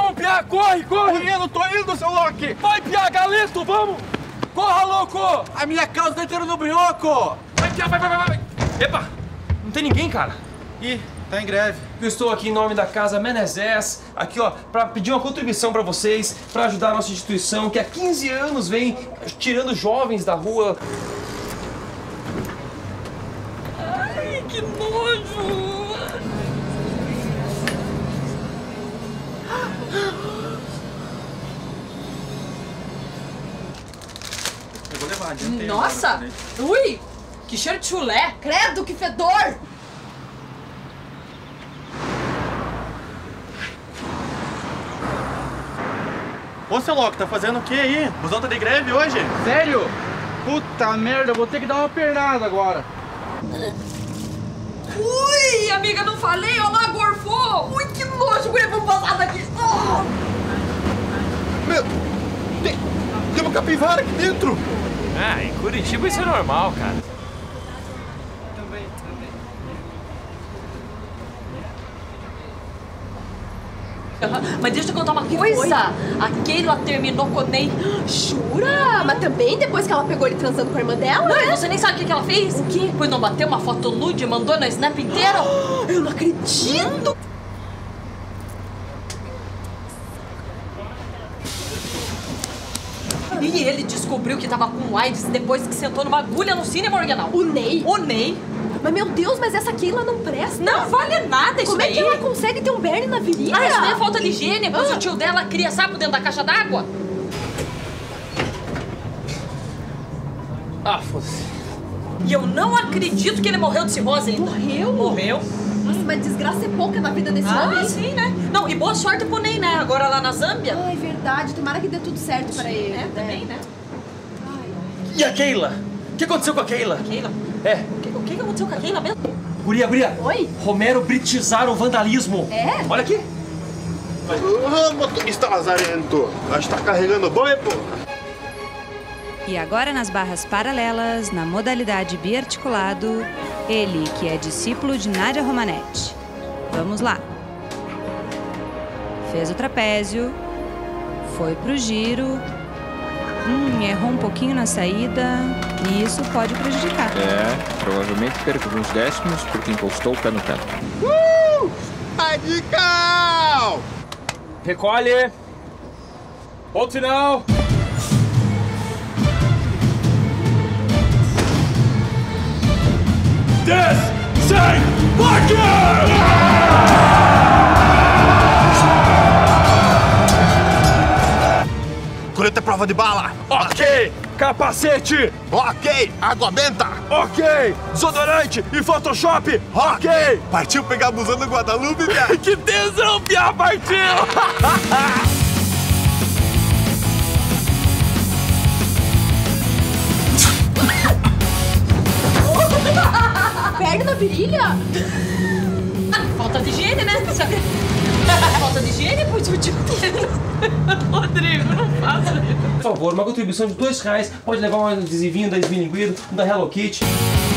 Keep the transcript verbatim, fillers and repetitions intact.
Vamos, Pia, corre, corre! Eu não tô indo, seu Loki! Vai, Pia, Galeto, vamos! Corra, louco! A minha calça tá entrando no brioco! Vai, Pia, vai, vai, vai, vai! Epa! Não tem ninguém, cara! Ih, tá em greve. Eu estou aqui em nome da Casa Menezes, aqui ó, para pedir uma contribuição para vocês, para ajudar a nossa instituição que há quinze anos vem tirando jovens da rua. Ai, que nojo! Eu vou levar, adianta. Nossa! Ui! Que cheiro de chulé! Credo, que fedor! Ô, seu Loki, tá fazendo o que aí? O busão tá de greve hoje? Sério? Puta merda, eu vou ter que dar uma pernada agora. Ui, amiga, não falei? Olha lá, gorfou! Ui, que nojo, guria, vamos passar daqui! Oh! Meu, tem, tem uma capivara aqui dentro! Ah, em Curitiba isso é normal, cara. Também, também. Mas deixa eu contar uma coisa. A Keila terminou com o Ney. Jura? Mas também depois que ela pegou ele transando com a irmã dela? Não, e você nem sabe o que, que ela fez? O quê? Pois não bateu uma foto nude e mandou na Snap inteira? Eu não acredito! E ele descobriu que tava com AIDS depois que sentou numa agulha no cinema original. O Ney? O Ney? Mas meu Deus, mas essa Keila não presta. Não vale nada isso Como é aí. que ela consegue ter um berne na virilha? Ah, isso daí é falta de higiene, pois Ah. o tio dela cria sapo dentro da caixa d'água. Ah, foda-se. E eu não acredito que ele morreu de cirrose ainda. Morreu? Morreu. Nossa, mas desgraça é pouca na vida desse Ah, homem. sim, né? Não, e boa sorte pro Ney, né? Agora lá na Zâmbia. Ai, verdade. Tomara que dê tudo certo pra ele. É, também, né? Ai. E a Keila? O que aconteceu com a Keila? Keila? É. O que, o que aconteceu com a Keila mesmo? Guria, guria. Oi? Romero britizaram o vandalismo. É? Olha aqui. Ô, motorista lazarento! Acho que tá carregando boi, pô! E agora nas barras paralelas, na modalidade biarticulado, ele que é discípulo de Nádia Romanetti. Vamos lá. Fez o trapézio, foi pro giro, hum, errou um pouquinho na saída e isso pode prejudicar. É, provavelmente perca alguns décimos porque encostou o pé no teto. Uh! Radical! Recolhe. Ponto final. dez, cem, placa! Coleta prova de bala! Ok! Capacete! Ok! Água benta! Ok! Desodorante e Photoshop! Ok! Partiu pegar busão no Guadalupe, velho! Que tesão, Pia! Partiu! Berne na virilha? Ah, falta de higiene, né? Sabe? Falta de higiene, pois o tio Rodrigo, não faça isso. Por favor, uma contribuição de dois reais pode levar um adesivinho da Smilinguido, um da Hello Kitty.